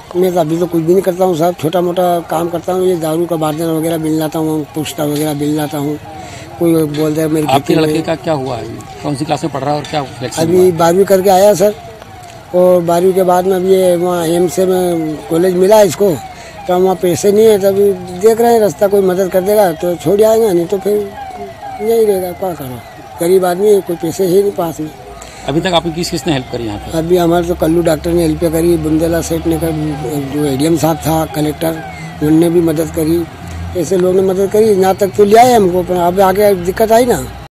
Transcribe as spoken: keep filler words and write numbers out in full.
मैं तो अभी तो कुछ भी नहीं करता हूँ साहब, छोटा मोटा काम करता हूँ, ये दारू का बार्टन वगैरह बिल लाता हूँ, पुश्ता वगैरह बिल लाता हूँ। कोई बोलता है मेरे आपके लड़के का क्या हुआ है, कौन सी क्लास में पढ़ रहा है और क्या सिलेक्शन हुआ? अभी बारहवीं करके आया सर, और बारहवीं के बाद में अभी ये वहाँ एम्स में कॉलेज मिला इसको, तो वहाँ पैसे नहीं है, तभी देख रहे हैं रास्ता कोई मदद कर देगा तो छोड़ आएगा, नहीं तो फिर नहीं रहेगा, क्या करो, गरीब आदमी है, कोई पैसे है नहीं पास में। अभी तक आपकी किस किसने हेल्प करी यहाँ पे? अभी हमारे तो कल्लू डॉक्टर ने हेल्प करी, बुंदेला सेठ ने कर, जो ए डी एम साहब था कलेक्टर, उनने भी मदद करी, ऐसे लोगों ने मदद करी, यहाँ तक तो ले आए हमको, पर अब आगे दिक्कत आई ना।